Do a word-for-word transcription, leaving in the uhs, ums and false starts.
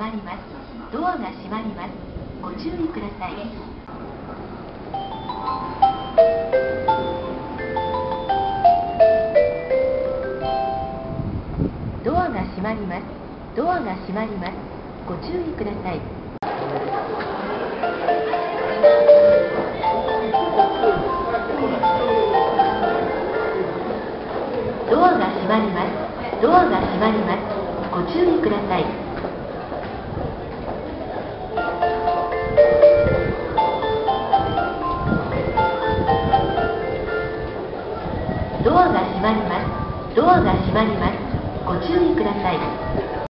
まります。ドアが閉まります。ご注意ください。ドアが閉まります。ドアが閉まります。ご注意ください。ドアが閉まります。ドアが閉まります。ご注意ください。ドアが閉まります。ドアが閉まります。ご注意ください。